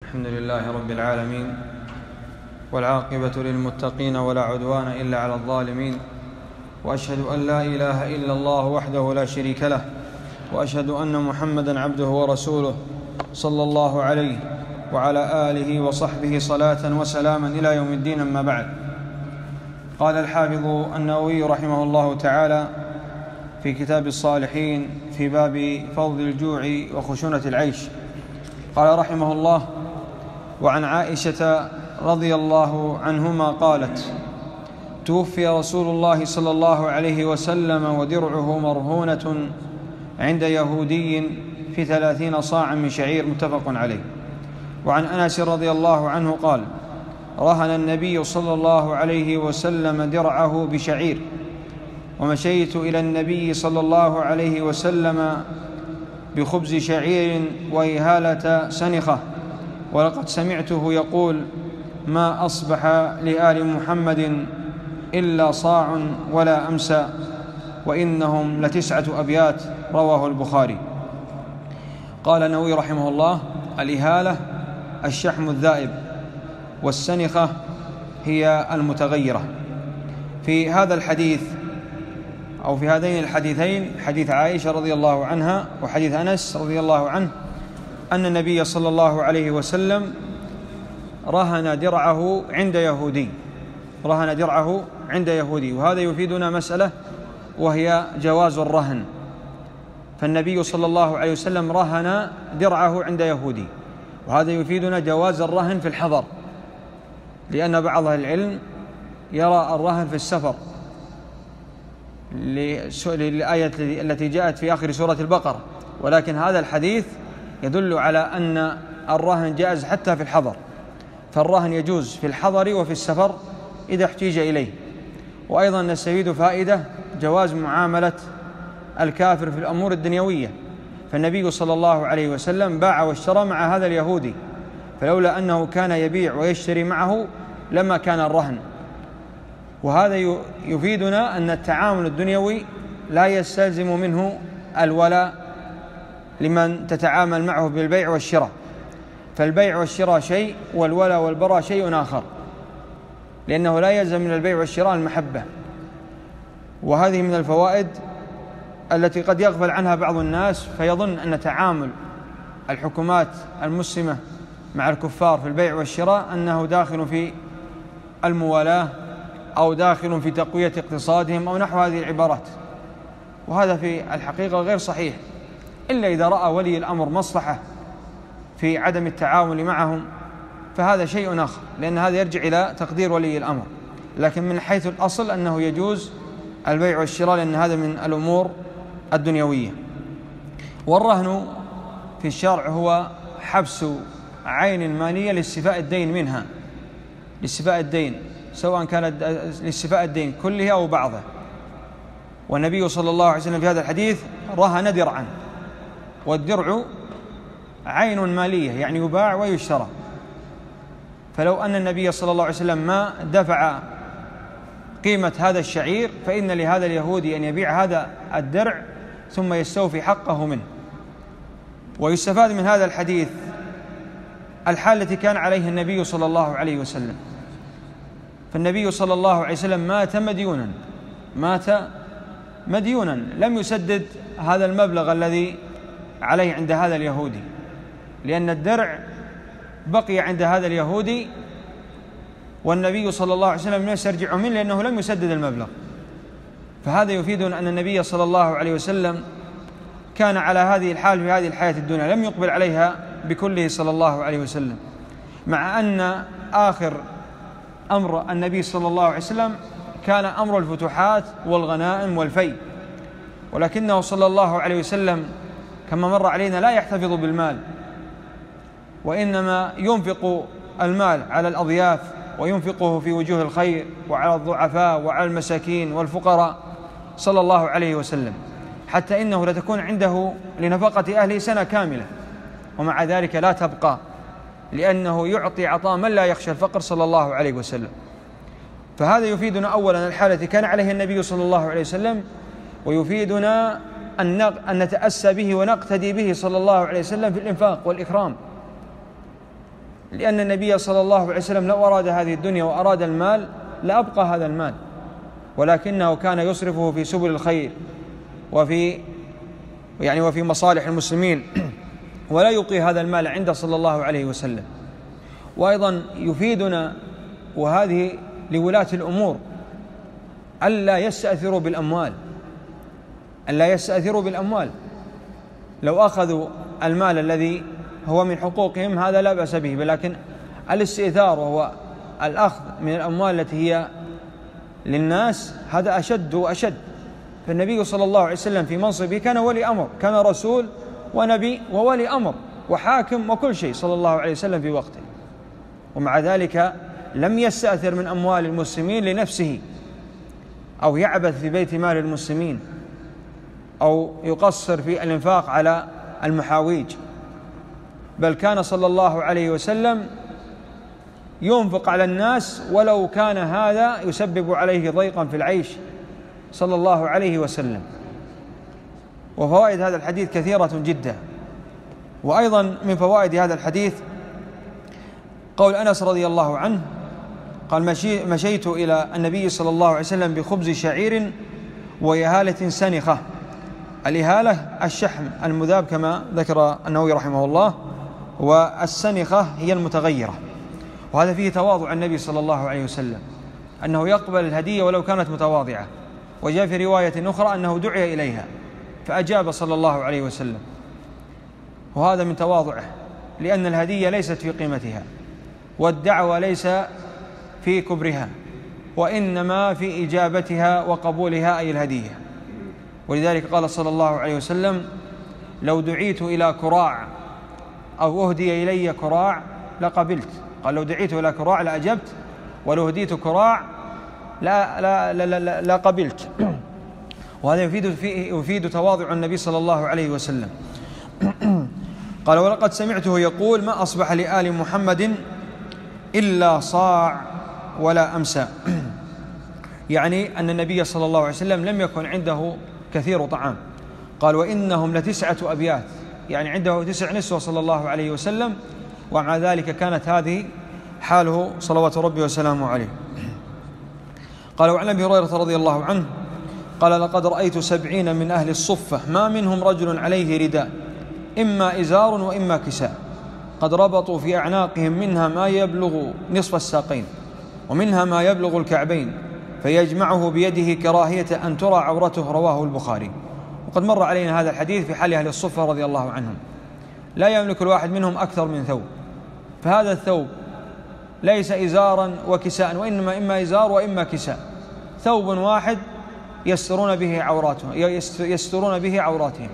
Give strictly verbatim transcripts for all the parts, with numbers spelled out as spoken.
الحمد لله رب العالمين، والعاقبة للمتقين ولا عدوان إلا على الظالمين، وأشهد أن لا إله إلا الله وحده لا شريك له، وأشهد أن محمدًا عبده ورسوله صلى الله عليه وعلى آله وصحبه صلاة وسلاما إلى يوم الدين. أما بعد، قال الحافظ النووي رحمه الله تعالى في كتاب الصالحين في باب فضل الجوع وخشونة العيش، قال رحمه الله: وعن عائشة رضي الله عنهما قالت: توفي رسول الله صلى الله عليه وسلم ودرعه مرهونة عند يهودي في ثلاثين صاعا من شعير، متفق عليه. وعن أنس رضي الله عنه قال: رهن النبي صلى الله عليه وسلم درعه بشعير، ومشيت إلى النبي صلى الله عليه وسلم بخبز شعير وإهالة سنخة، ولقد سمعته يقول: ما أصبح لآل محمد إلا صاع ولا أمسى، وإنهم لتسعة أبيات، رواه البخاري. قال النووي رحمه الله: الإهالة الشحم الذائب، والسنخة هي المتغيرة. في هذا الحديث أو في هذين الحديثين، حديث عائشة رضي الله عنها وحديث أنس رضي الله عنه، أن النبي صلى الله عليه وسلم رهن درعه عند يهودي رهن درعه عند يهودي وهذا يفيدنا مسألة، وهي جواز الرهن. فالنبي صلى الله عليه وسلم رهن درعه عند يهودي، وهذا يفيدنا جواز الرهن في الحضر، لأن بعض أهل العلم يرى الرهن في السفر للآية التي جاءت في آخر سورة البقرة، ولكن هذا الحديث يدل على أن الرهن جائز حتى في الحضر، فالرهن يجوز في الحضر وفي السفر إذا احتيج إليه. وأيضا نستفيد فائدة جواز معاملة الكافر في الأمور الدنيوية، فالنبي صلى الله عليه وسلم باع واشترى مع هذا اليهودي، فلولا أنه كان يبيع ويشتري معه لما كان الرهن. وهذا يفيدنا أن التعامل الدنيوي لا يستلزم منه الولاء لمن تتعامل معه بالبيع والشراء، فالبيع والشراء شيء، والولاء والبراء شيء آخر، لأنه لا يلزم من البيع والشراء المحبة. وهذه من الفوائد التي قد يغفل عنها بعض الناس، فيظن أن تعامل الحكومات المسلمة مع الكفار في البيع والشراء أنه داخل في الموالاة أو داخل في تقوية اقتصادهم أو نحو هذه العبارات، وهذا في الحقيقة غير صحيح، إلا إذا رأى ولي الأمر مصلحة في عدم التعاون معهم، فهذا شيء آخر، لأن هذا يرجع إلى تقدير ولي الأمر. لكن من حيث الأصل أنه يجوز البيع والشراء، لأن هذا من الأمور الدنيوية. والرهن في الشرع هو حبس عين مالية لاستيفاء الدين منها، لاستيفاء الدين، سواء كانت لاستيفاء الدين كله أو بعضه. والنبي صلى الله عليه وسلم في هذا الحديث رهن درعا، والدرع عين مالية يعني يباع ويشترى، فلو أن النبي صلى الله عليه وسلم ما دفع قيمة هذا الشعير، فإن لهذا اليهودي أن يبيع هذا الدرع ثم يستوفي حقه منه. ويستفاد من هذا الحديث الحال التي كان عليه النبي صلى الله عليه وسلم، فالنبي صلى الله عليه وسلم مات مديونا مات مديونا لم يسدد هذا المبلغ الذي عليه عند هذا اليهودي، لأن الدرع بقي عند هذا اليهودي، والنبي صلى الله عليه وسلم لم يسترجعه منه لأنه لم يسدد المبلغ. فهذا يفيدنا أن النبي صلى الله عليه وسلم كان على هذه الحال في هذه الحياة الدنيا، لم يقبل عليها بكله صلى الله عليه وسلم، مع أن آخر أمر النبي صلى الله عليه وسلم كان أمر الفتوحات والغنائم والفي، ولكنه صلى الله عليه وسلم كما مر علينا لا يحتفظ بالمال، وإنما ينفق المال على الأضياف، وينفقه في وجوه الخير وعلى الضعفاء وعلى المساكين والفقراء صلى الله عليه وسلم، حتى إنه لتكون عنده لنفقة أهله سنة كاملة، ومع ذلك لا تبقى، لأنه يعطي عطاء من لا يخشى الفقر صلى الله عليه وسلم. فهذا يفيدنا أولا الحالة التي كان عليها النبي صلى الله عليه وسلم، ويفيدنا أن نتأسى به ونقتدي به صلى الله عليه وسلم في الإنفاق والإكرام. لأن النبي صلى الله عليه وسلم لو أراد هذه الدنيا وأراد المال لأبقى هذا المال، ولكنه كان يصرفه في سبل الخير وفي يعني وفي مصالح المسلمين، ولا يبقي هذا المال عنده صلى الله عليه وسلم. وأيضا يفيدنا وهذه لولاة الأمور ألا يستأثروا بالأموال، ألا يستأثروا بالأموال. لو أخذوا المال الذي هو من حقوقهم هذا لا بأس به، ولكن الاستئثار وهو الأخذ من الأموال التي هي للناس هذا أشد وأشد. فالنبي صلى الله عليه وسلم في منصبه كان ولي أمر، كان رسول ونبي وولي أمر وحاكم وكل شيء صلى الله عليه وسلم في وقته، ومع ذلك لم يستأثر من أموال المسلمين لنفسه أو يعبث في بيت مال المسلمين أو يقصر في الإنفاق على المحاويج، بل كان صلى الله عليه وسلم ينفق على الناس ولو كان هذا يسبب عليه ضيقا في العيش صلى الله عليه وسلم. وفوائد هذا الحديث كثيرة جدا. وأيضا من فوائد هذا الحديث قول أنس رضي الله عنه قال: مشيت إلى النبي صلى الله عليه وسلم بخبز شعير ويهالة سنخة. الإهالة الشحم المذاب كما ذكر النووي رحمه الله، والسنخة هي المتغيرة. وهذا فيه تواضع النبي صلى الله عليه وسلم، أنه يقبل الهدية ولو كانت متواضعة. وجاء في رواية أخرى أنه دعي إليها فأجاب صلى الله عليه وسلم، وهذا من تواضعه، لأن الهدية ليست في قيمتها والدعوة ليس في كبرها، وإنما في إجابتها وقبولها أي الهدية. ولذلك قال صلى الله عليه وسلم: لو دعيت إلى كراع أو أهدي إلي كراع لقبلت. قال: لو دعيت إلى كراع لأجبت، ولو هديت كراع لا, لا, لا, لا, لا, لا قبلت. وهذا يفيد, فيه يفيد تواضع النبي صلى الله عليه وسلم. قال: ولقد سمعته يقول: ما أصبح لآل محمد إلا صاع ولا أمسى. يعني أن النبي صلى الله عليه وسلم لم يكن عنده كثير طعام. قال: وإنهم لتسعة أبيات، يعني عنده تسع نسوة صلى الله عليه وسلم، ومع ذلك كانت هذه حاله صلوات ربي وسلامه عليه. قال: وعن أبي هريرة رضي الله عنه قال: لقد رأيت سبعين من أهل الصفة ما منهم رجل عليه رداء إما إزار وإما كساء، قد ربطوا في أعناقهم منها ما يبلغ نصف الساقين ومنها ما يبلغ الكعبين، فيجمعه بيده كراهية أن ترى عورته. رواه البخاري. وقد مر علينا هذا الحديث في حال أهل الصفة رضي الله عنهم، لا يملك الواحد منهم أكثر من ثوب، فهذا الثوب ليس إزارا وكساء، وإنما إما إزار وإما كساء، ثوب واحد يسترون به عوراتهم يسترون به عوراتهم.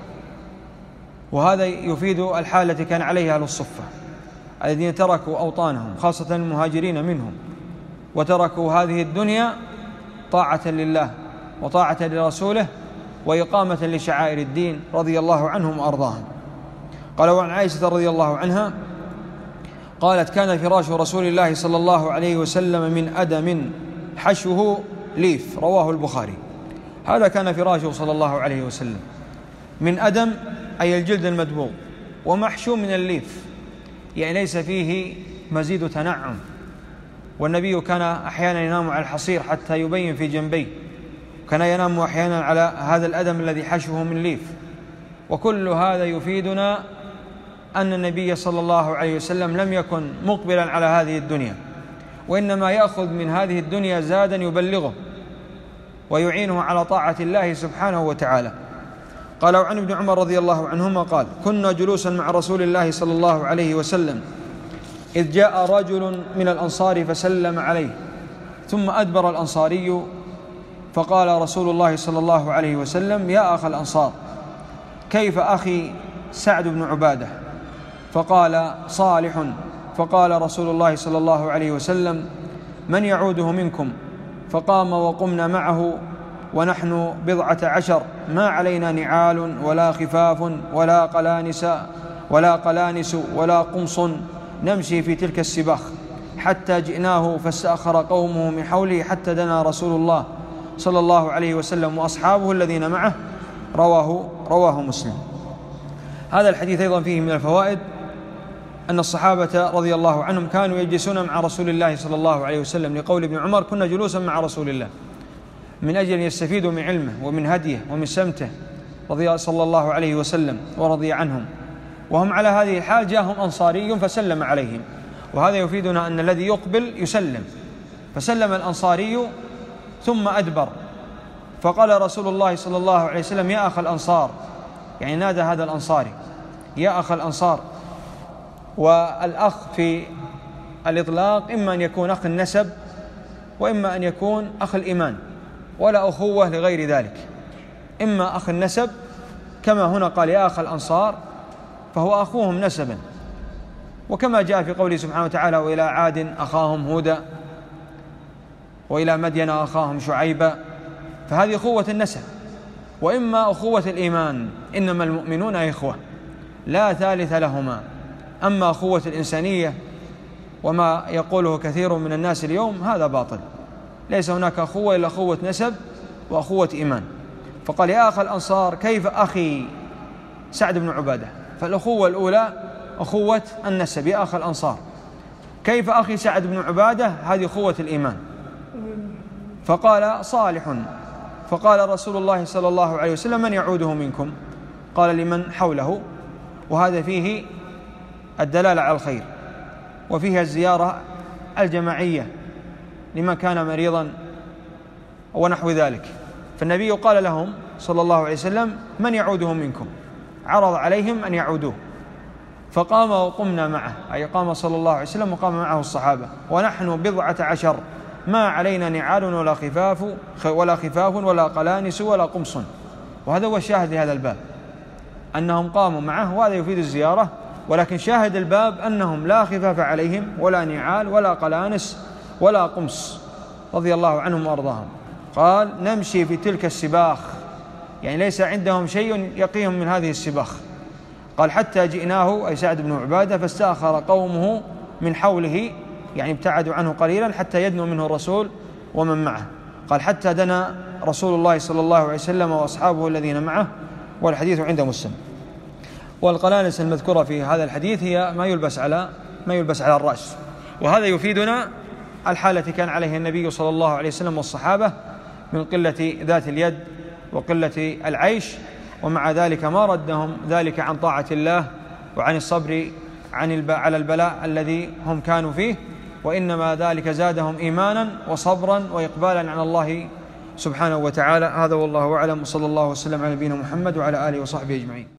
وهذا يفيد الحالة التي كان عليها أهل الصفة الذين تركوا أوطانهم، خاصة المهاجرين منهم، وتركوا هذه الدنيا طاعة لله وطاعة لرسوله وإقامة لشعائر الدين رضي الله عنهم وأرضاهم. قال: وعن عائشة رضي الله عنها قالت: كان فراش رسول الله صلى الله عليه وسلم من أدم حشوه ليف. رواه البخاري. هذا كان فراشه صلى الله عليه وسلم من أدم أي الجلد المدبوغ، ومحشو من الليف يعني ليس فيه مزيد تنعم. والنبي كان أحيانا ينام على الحصير حتى يبين في جنبيه، كان ينام أحيانا على هذا الأدم الذي حشوه من ليف. وكل هذا يفيدنا أن النبي صلى الله عليه وسلم لم يكن مقبلا على هذه الدنيا، وإنما يأخذ من هذه الدنيا زادا يبلغه ويعينه على طاعة الله سبحانه وتعالى. قال: وعن ابن عمر رضي الله عنهما قال: كنا جلوسا مع رسول الله صلى الله عليه وسلم إذ جاء رجل من الأنصار فسلم عليه، ثم أدبر الأنصاري، فقال رسول الله صلى الله عليه وسلم: يا أخ الأنصار، كيف أخي سعد بن عبادة؟ فقال: صالح. فقال رسول الله صلى الله عليه وسلم: من يعوده منكم؟ فقام وقمنا معه ونحن بضعة عشر، ما علينا نعال ولا خفاف ولا قلانس ولا قلانس ولا قمص، نمشي في تلك السباخ حتى جئناه فاستأخر قومه من حوله حتى دنا رسول الله صلى الله عليه وسلم وأصحابه الذين معه. رواه رواه مسلم. هذا الحديث أيضا فيه من الفوائد أن الصحابة رضي الله عنهم كانوا يجلسون مع رسول الله صلى الله عليه وسلم، لقول ابن عمر: كنا جلوسا مع رسول الله، من أجل أن يستفيدوا من علمه ومن هديه ومن سمته رضي صلى الله عليه وسلم ورضي عنهم. وهم على هذه الحال جاءهم أنصاري فسلم عليهم، وهذا يفيدنا أن الذي يقبل يسلم. فسلم الأنصاري ثم أدبر، فقال رسول الله صلى الله عليه وسلم: يا أخ الأنصار، يعني نادى هذا الأنصاري: يا أخ الأنصار. والأخ في الإطلاق إما أن يكون أخ النسب وإما أن يكون أخ الإيمان، ولا أخوة لغير ذلك، إما أخ النسب كما هنا قال يا أخ الأنصار فهو أخوهم نسبا، وكما جاء في قوله سبحانه وتعالى: وإلى عاد أخاهم هودا وإلى مدين أخاهم شعيبا، فهذه أخوة النسب. وإما أخوة الإيمان، إنما المؤمنون إخوة لا ثالث لهما. أما أخوة الإنسانية وما يقوله كثير من الناس اليوم هذا باطل، ليس هناك أخوة إلا أخوة نسب وأخوة إيمان. فقال: يا أخ الأنصار، كيف أخي سعد بن عبادة؟ فالأخوة الأولى أخوة النسب، يا أخ الأنصار. كيف أخي سعد بن عبادة؟ هذه أخوة الإيمان. فقال: صالح. فقال رسول الله صلى الله عليه وسلم: من يعوده منكم؟ قال: لمن حوله. وهذا فيه الدلالة على الخير، وفيها الزيارة الجماعية لمن كان مريضا ونحو ذلك. فالنبي قال لهم صلى الله عليه وسلم: من يعوده منكم؟ عرض عليهم أن يعودوه، فقام وقمنا معه، أي قام صلى الله عليه وسلم وقام معه الصحابة، ونحن بضعة عشر، ما علينا نعال ولا خفاف ولا خفاف ولا قلانس ولا قمص. وهذا هو الشاهد لهذا الباب، أنهم قاموا معه، وهذا يفيد الزيارة. ولكن شاهد الباب أنهم لا خفاف عليهم ولا نعال ولا قلانس ولا قمص، رضي الله عنهم وأرضاهم. قال: نمشي في تلك السباخ، يعني ليس عندهم شيء يقيهم من هذه السباخ. قال: حتى جئناه، أي سعد بن عبادة، فاستأخر قومه من حوله، يعني ابتعدوا عنه قليلا حتى يدنو منه الرسول ومن معه. قال: حتى دنا رسول الله صلى الله عليه وسلم وأصحابه الذين معه. والحديث عند مسلم. والقلانس المذكورة في هذا الحديث هي ما يلبس على ما يلبس على الرأس. وهذا يفيدنا الحالة التي كان عليها النبي صلى الله عليه وسلم والصحابة من قلة ذات اليد وقلة العيش، ومع ذلك ما ردهم ذلك عن طاعة الله وعن الصبر عن على البلاء الذي هم كانوا فيه، وإنما ذلك زادهم إيمانا وصبرا وإقبالا على الله سبحانه وتعالى. هذا والله أعلم، وصلى الله وسلم على نبينا محمد وعلى آله وصحبه أجمعين.